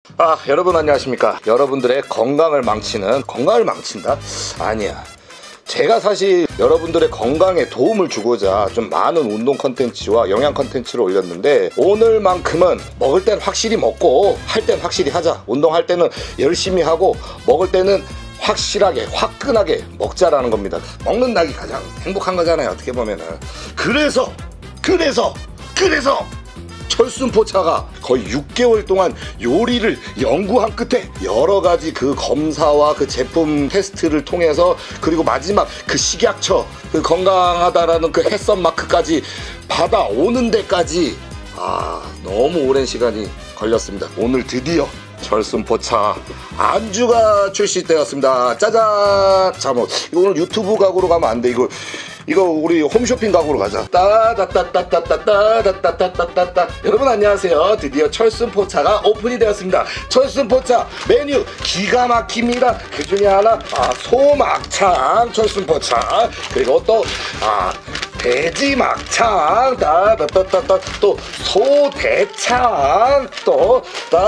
여러분 안녕하십니까. 여러분들의 건강을 망친다? 아니야. 제가 사실 여러분들의 건강에 도움을 주고자 좀 많은 운동 컨텐츠와 영양 컨텐츠를 올렸는데, 오늘만큼은 먹을 땐 확실히 먹고 할 땐 확실히 하자. 운동할 때는 열심히 하고 먹을 때는 확실하게 화끈하게 먹자라는 겁니다. 먹는 낙이 가장 행복한 거잖아요, 어떻게 보면은. 그래서 철순포차가 거의 6개월 동안 요리를 연구한 끝에 여러 가지 그 검사와 그 제품 테스트를 통해서, 그리고 마지막 그 식약처 그 건강하다라는 그 햇선 마크까지 받아오는 데까지 너무 오랜 시간이 걸렸습니다. 오늘 드디어 철순포차 안주가 출시되었습니다. 짜잔! 자, 뭐 오늘 유튜브 각으로 가면 안 돼. 이거 우리 홈쇼핑 각으로 가자. 따다따따따따따따따따따따. 여러분 안녕하세요. 드디어 철순포차가 오픈이 되었습니다. 철순포차 메뉴 기가 막힙니다. 그 중에 하나 소막창 철순포차, 그리고 또 돼지막창, 또 소대창, 또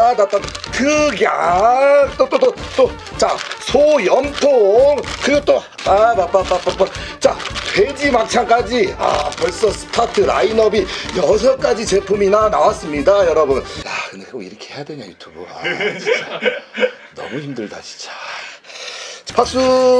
특양, 자 소염통, 그리고 또 자 돼지막창까지 벌써 스타트 라인업이 6가지 제품이나 나왔습니다, 여러분. 근데 꼭 이렇게 해야 되냐 유튜브? 진짜 너무 힘들다 진짜. 박수!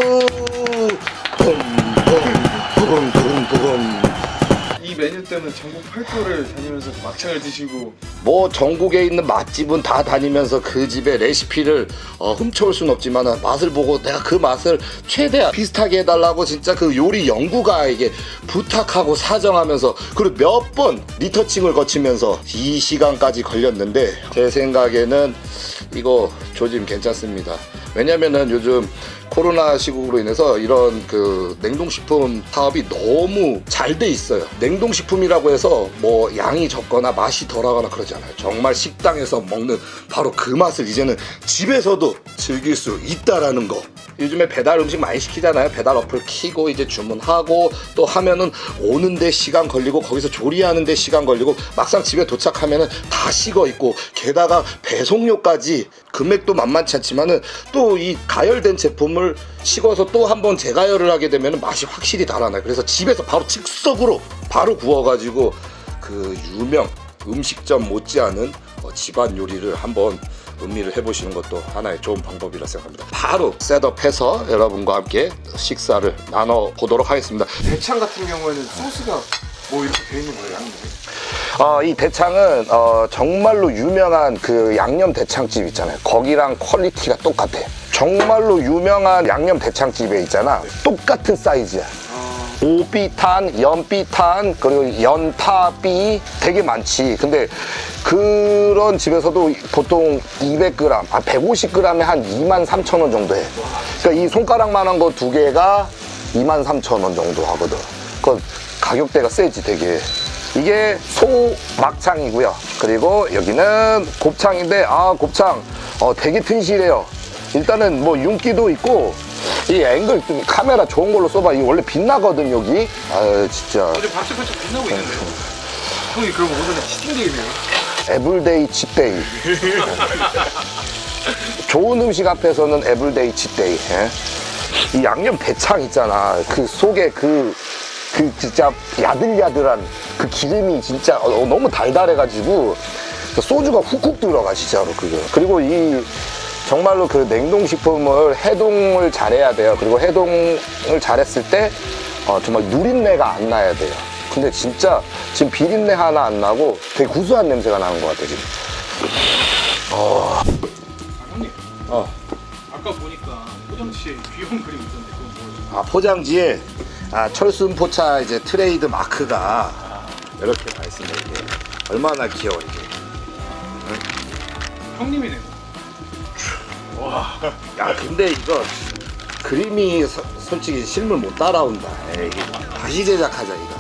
이 메뉴 때문에 전국 팔도를 다니면서 막창을 드시고, 뭐 전국에 있는 맛집은 다 다니면서 그 집의 레시피를 훔쳐올 순 없지만 맛을 보고 내가 그 맛을 최대한 비슷하게 해달라고 진짜 그 요리 연구가에게 부탁하고 사정하면서, 그리고 몇 번 리터칭을 거치면서 이 시간까지 걸렸는데, 제 생각에는 이거 조짐 괜찮습니다. 왜냐면은 요즘 코로나 시국으로 인해서 이런 그 냉동식품 사업이 너무 잘 돼 있어요. 냉동식품이라고 해서 뭐 양이 적거나 맛이 덜하거나 그러지 않아요. 정말 식당에서 먹는 바로 그 맛을 이제는 집에서도 즐길 수 있다라는 거. 요즘에 배달 음식 많이 시키잖아요. 배달 어플 키고 이제 주문하고 또 하면은 오는데 시간 걸리고 거기서 조리하는데 시간 걸리고 막상 집에 도착하면은 다 식어 있고, 게다가 배송료까지 금액도 만만치 않지만은 또 이 가열된 제품을 식어서 또 한번 재가열을 하게 되면 맛이 확실히 달아나요. 그래서 집에서 바로 즉석으로 바로 구워가지고 그 유명 음식점 못지않은 집안 요리를 한번 음미를 해보시는 것도 하나의 좋은 방법이라 생각합니다. 바로 셋업해서 여러분과 함께 식사를 나눠보도록 하겠습니다. 대창 같은 경우에는 소스가 뭐 이렇게 돼 있는 거예요, 양념이? 이 대창은 정말로 유명한 그 양념 대창집 있잖아요. 거기랑 퀄리티가 똑같아. 정말로 유명한 양념 대창집에 있잖아. 똑같은 사이즈야. 오비탄, 연비탄, 그리고 연파비 되게 많지. 근데 그런 집에서도 보통 200g, 150g에 한 23,000원 정도 해. 그러니까 이 손가락만한 거 2개가 23,000원 정도 하거든. 그 가격대가 세지 되게. 이게 소막창이고요. 그리고 여기는 곱창인데 곱창 되게 튼실해요. 일단은 뭐 윤기도 있고, 이 앵글 카메라 좋은 걸로 써봐. 이거 원래 빛나거든 여기. 진짜 어제 반짝반짝 빛나고 있는데 형이 그럼 오늘은 치팅데이네요. 에블데이 칩데이. 좋은 음식 앞에서는 에블데이 칩데이. 이 양념 대창 있잖아. 그 속에 그 진짜 야들야들한 그 기름이 진짜 너무 달달해가지고 소주가 훅훅 들어가 진짜로 그거. 그리고 이 정말로 그 냉동식품을 해동을 잘해야 돼요. 그리고 해동을 잘했을 때 정말 누린내가 안 나야 돼요. 근데 진짜 지금 비린내 하나 안 나고 되게 구수한 냄새가 나는 것 같아 지금. 형님, 아까 보니까 포장지에 귀여운 그림 있던데 그건 뭐예요? 포장지에 철순포차 이제 트레이드 마크가 이렇게 다 있습니다. 이게 얼마나 귀여워 이게. 응? 형님이네요. 와. 야 근데 이거 그림이 솔직히 실물 못 따라온다. 이게 다시 제작하자 이거.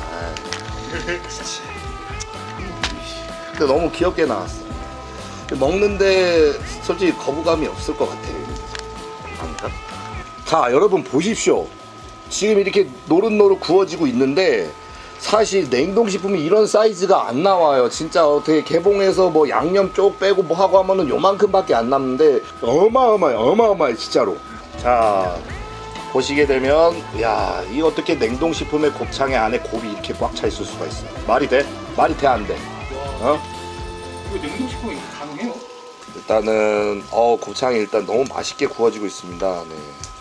근데 너무 귀엽게 나왔어. 먹는데 솔직히 거부감이 없을 것 같아. 아닌가? 자 여러분 보십시오. 지금 이렇게 노릇노릇 구워지고 있는데 사실 냉동식품이 이런 사이즈가 안 나와요. 진짜 어떻게 개봉해서 뭐 양념 쪽 빼고 뭐 하고 하면은 요만큼밖에 안 남는데 어마어마해 진짜로. 자 보시게 되면 야 이 어떻게 냉동식품의 곱창의 안에 곱이 이렇게 꽉 차 있을 수가 있어. 말이 돼? 말이 돼 안 돼? 어? 이거 냉동식품이 가능해요? 일단은 곱창이 일단 너무 맛있게 구워지고 있습니다. 네.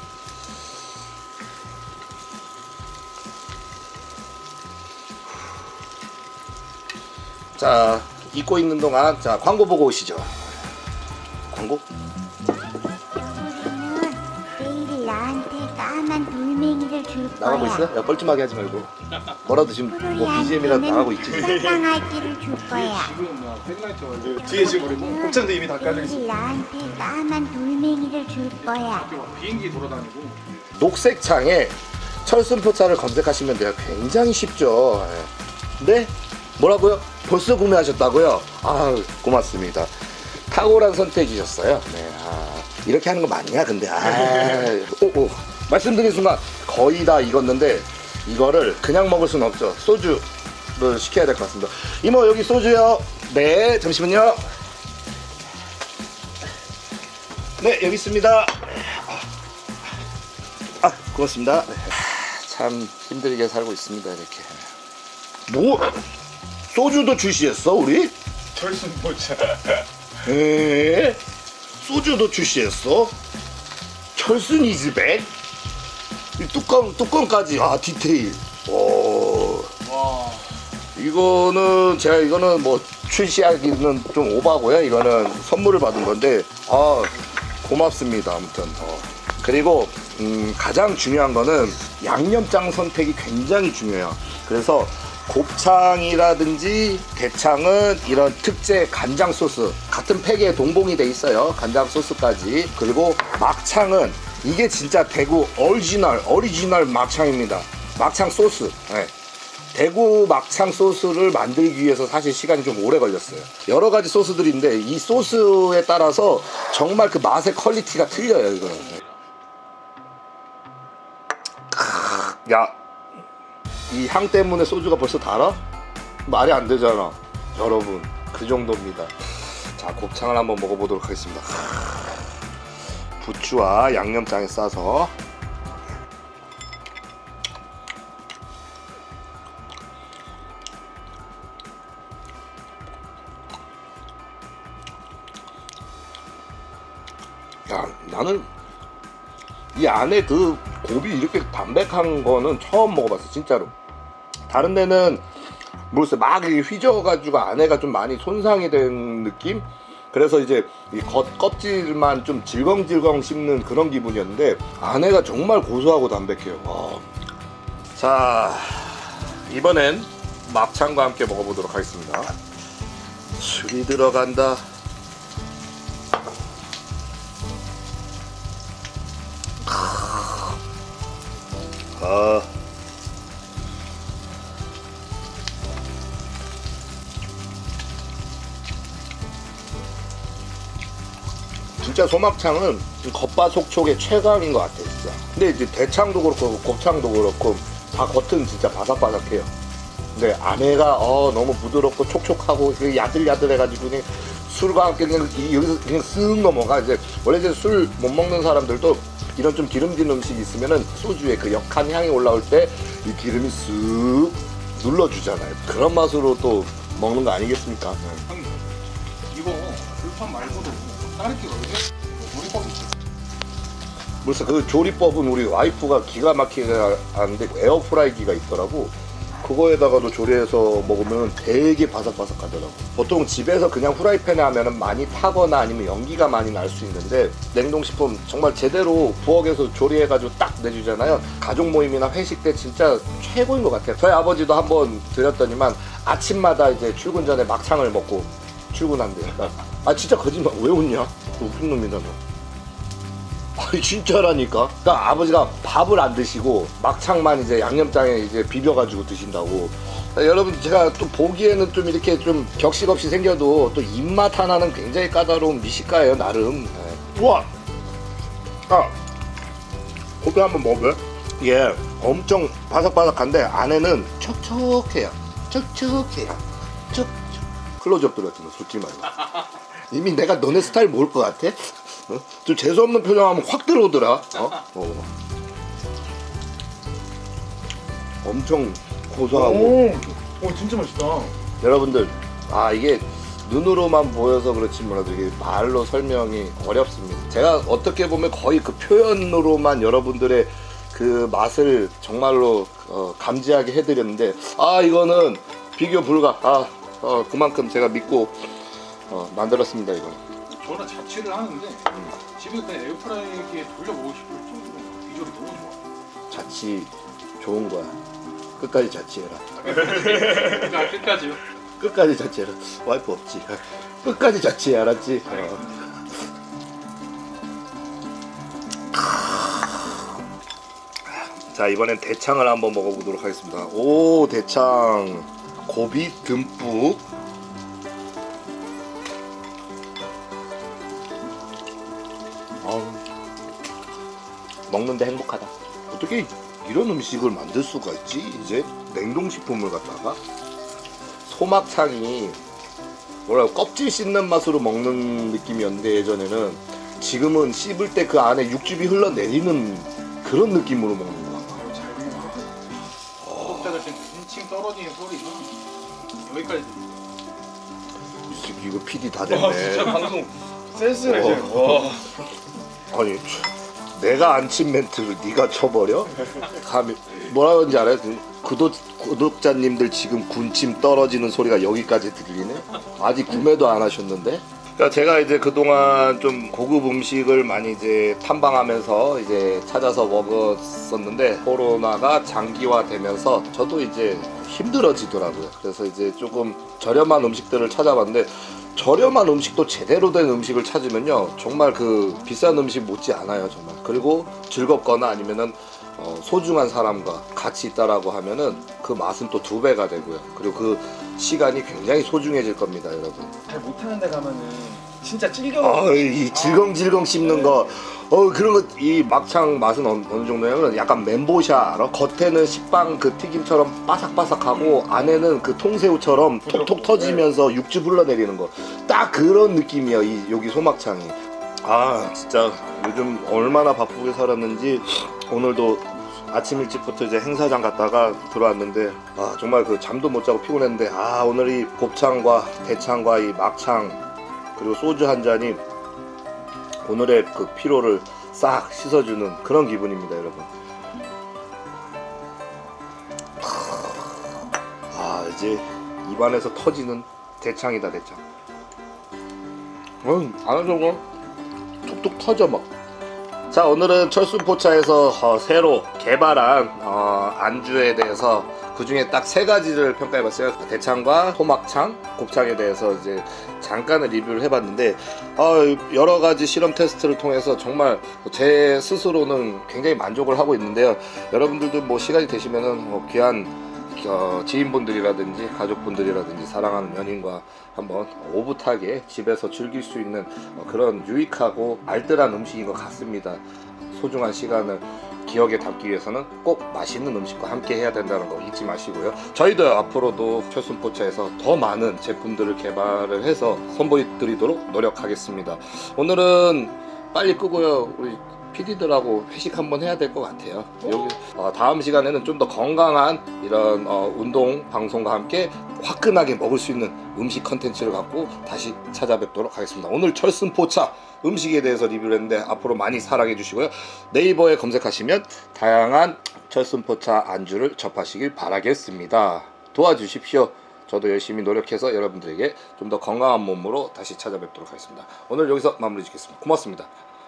자 익고 있는 동안 자 광고 보고 오시죠. 광고? 우리는 내일 나한테 까만 돌멩이를 줄 거야. 나가고 있어? 야 뻘쭘하게 하지 말고 뭐라도 지금 뭐 BGM이라도 나가고 있지. 쌍쌍아지를 줄 거야. 지금 막 백라이트 완전 뒤에 지금 우리 곱창도 이미 다 깔려 있어. 내일 나한테 까만 돌멩이를 줄 거야. 비행기 돌아다니고. 녹색 창에 철순포차를 검색하시면 돼요. 굉장히 쉽죠. 네? 뭐라고요? 벌써 구매하셨다고요? 아 고맙습니다. 탁월한 선택이셨어요. 네, 이렇게 하는 거 맞냐 근데 말씀드린 순간 거의 다 익었는데 이거를 그냥 먹을 수는 없죠. 소주를 시켜야 될 것 같습니다. 이모 여기 소주요. 네 잠시만요. 네 여기 있습니다. 고맙습니다. 네. 참 힘들게 살고 있습니다 이렇게. 뭐? 소주도 출시했어 우리? 철순포차. 에? 소주도 출시했어? 철순 이즈백? 이 뚜껑까지 디테일. 오. 와. 이거는 뭐 출시하기는 좀 오바고요. 이거는 선물을 받은 건데 고맙습니다. 아무튼 그리고 가장 중요한 거는 양념장 선택이 굉장히 중요해요. 그래서 곱창이라든지 대창은 이런 특제 간장 소스 같은 팩에 동봉이 돼 있어요. 간장 소스까지. 그리고 막창은 이게 진짜 대구 오리지널 막창입니다. 막창 소스. 네. 대구 막창 소스를 만들기 위해서 사실 시간이 좀 오래 걸렸어요. 여러 가지 소스들인데 이 소스에 따라서 정말 그 맛의 퀄리티가 틀려요. 이거는. 야. 이 향 때문에 소주가 벌써 달아? 말이 안 되잖아. 여러분 그 정도입니다. 자 곱창을 한번 먹어보도록 하겠습니다. 부추와 양념장에 싸서 야 나는 이 안에 그 곱이 이렇게 담백한 거는 처음 먹어봤어 진짜로. 다른 데는 모르겠어요. 막 휘저어가지고 안에가 좀 많이 손상이 된 느낌? 그래서 이제 이 껍질만 좀 질겅질겅 씹는 그런 기분이었는데 안에가 정말 고소하고 담백해요. 와. 자 이번엔 막창과 함께 먹어보도록 하겠습니다. 술이 들어간다. 진짜 소막창은 겉바속촉의 최강인 것 같아요 진짜. 근데 이제 대창도 그렇고 곱창도 그렇고 다 겉은 진짜 바삭바삭해요. 근데 안에가 너무 부드럽고 촉촉하고 야들야들해가지고 그냥 술과 함께 그냥 여기서 그냥 쓱 넘어가. 이제 원래 이제 술 못 먹는 사람들도 이런 좀 기름진 음식이 있으면은 소주에 그 역한 향이 올라올 때 이 기름이 쓱 눌러주잖아요. 그런 맛으로 또 먹는 거 아니겠습니까? 형님 이거 불판 말고도 다른 게 어디요? 조리법이 있어요. 벌써 그 조리법은 우리 와이프가 기가 막히게 하는데 에어프라이기가 있더라고. 그거에다가도 조리해서 먹으면 되게 바삭바삭하더라고. 보통 집에서 그냥 후라이팬에 하면은 많이 타거나 아니면 연기가 많이 날 수 있는데 냉동식품 정말 제대로 부엌에서 조리해가지고 딱 내주잖아요. 가족 모임이나 회식 때 진짜 최고인 것 같아요. 저희 아버지도 한번 드렸더니만 아침마다 이제 출근 전에 막창을 먹고 출근한대요. 진짜 거짓말. 왜 웃냐? 웃긴 놈이다 너. 아니 진짜라니까. 그러니까 아버지가 밥을 안 드시고 막창만 이제 양념장에 이제 비벼가지고 드신다고. 여러분 제가 또 보기에는 좀 이렇게 좀 격식 없이 생겨도 또 입맛 하나는 굉장히 까다로운 미식가예요 나름. 우와. 고기 한번 먹어볼래? 이게 엄청 바삭바삭한데 안에는 촉촉해요. 촉촉해요. 촉촉. 클로즈업 들어갔잖아. 솔직히 말로. 이미 내가 너네 스타일 모를 것 같아? 어? 좀 재수없는 표정하면 확 들어오더라. 엄청 고소하고. 오 진짜 맛있다. 여러분들, 이게 눈으로만 보여서 그렇지 몰라도 이게 말로 설명이 어렵습니다. 제가 어떻게 보면 거의 그 표현으로만 여러분들의 그 맛을 정말로 감지하게 해드렸는데, 이거는 비교 불가. 그만큼 제가 믿고 만들었습니다. 이거. 저는 자취를 하는데 집에 그냥 에어프라이기에 돌려 먹고 싶을 정도로 비주얼이 너무 좋아. 자취 좋은 거야. 끝까지 자취해라. 끝까지요? 끝까지 자취해라. 와이프 없지. 끝까지 자취해, 알았지? 자, 이번엔 대창을 한번 먹어보도록 하겠습니다. 오, 대창 고비 듬뿍. 먹는데 행복하다. 어떻게 이런 음식을 만들 수가 있지? 이제 냉동식품을 갖다가 소막창이 뭐라고 껍질 씹는 맛으로 먹는 느낌이었는데 예전에는, 지금은 씹을 때 그 안에 육즙이 흘러내리는 그런 느낌으로 먹는 거야. 구독자들 지금 칭칭 떨어지는 소리가 여기까지 들리고. 이거 PD 다 됐네. 진짜 방송 센스네 지금. 아니, 내가 안 친 멘트를 네가 쳐버려? 감히 뭐라 그런지 알아요? 구독자님들 지금 군침 떨어지는 소리가 여기까지 들리네? 아직 구매도 안 하셨는데? 그러니까 제가 이제 그동안 좀 고급 음식을 많이 이제 탐방하면서 이제 찾아서 먹었었는데, 코로나가 장기화되면서 저도 이제 힘들어지더라고요. 그래서 이제 조금 저렴한 음식들을 찾아봤는데, 저렴한 음식도 제대로 된 음식을 찾으면요 정말 그 비싼 음식 못지 않아요 정말. 그리고 즐겁거나 아니면은 소중한 사람과 같이 있다라고 하면은 그 맛은 또 2배가 되고요. 그리고 그 시간이 굉장히 소중해질 겁니다, 여러분. 잘 못하는 데 가면은 진짜 찔겨. 이 질겅질겅 씹는 거. 그런 거. 이 막창 맛은 어느 정도냐면 약간 멘보샤 알아? 겉에는 식빵 그 튀김처럼 바삭바삭하고 안에는 그 통새우처럼 톡톡 터지면서 육즙 흘러내리는 거. 딱 그런 느낌이야 여기 소막창이. 진짜 요즘 얼마나 바쁘게 살았는지 오늘도 아침 일찍부터 이제 행사장 갔다가 들어왔는데 정말 그 잠도 못 자고 피곤했는데 오늘 이 곱창과 대창과 이 막창 그리고 소주 한 잔이 오늘의 그 피로를 싹 씻어주는 그런 기분입니다, 여러분. 이제 입안에서 터지는 대창이다, 대창. 안에서 툭툭 터져 막. 자, 오늘은 철순포차에서 새로 개발한 안주에 대해서 그 중에 딱 3가지를 평가해봤어요. 대창과 소막창, 곱창에 대해서 이제 잠깐은 리뷰를 해봤는데, 여러 가지 실험 테스트를 통해서 정말 제 스스로는 굉장히 만족을 하고 있는데요. 여러분들도 뭐 시간이 되시면은 귀한 지인분들이라든지 가족분들이라든지 사랑하는 연인과 한번 오붓하게 집에서 즐길 수 있는 그런 유익하고 알뜰한 음식인 것 같습니다. 소중한 시간을 기억에 담기 위해서는 꼭 맛있는 음식과 함께 해야 된다는 거 잊지 마시고요. 저희도 앞으로도 철순포차에서 더 많은 제품들을 개발을 해서 선보여드리도록 노력하겠습니다. 오늘은 빨리 끄고요. 우리 PD들하고 회식 한번 해야 될 것 같아요. 여기 다음 시간에는 좀 더 건강한 이런 운동 방송과 함께 화끈하게 먹을 수 있는 음식 컨텐츠를 갖고 다시 찾아뵙도록 하겠습니다. 오늘 철순포차 음식에 대해서 리뷰를 했는데 앞으로 많이 사랑해 주시고요. 네이버에 검색하시면 다양한 철순포차 안주를 접하시길 바라겠습니다. 도와주십시오. 저도 열심히 노력해서 여러분들에게 좀 더 건강한 몸으로 다시 찾아뵙도록 하겠습니다. 오늘 여기서 마무리 짓겠습니다. 고맙습니다.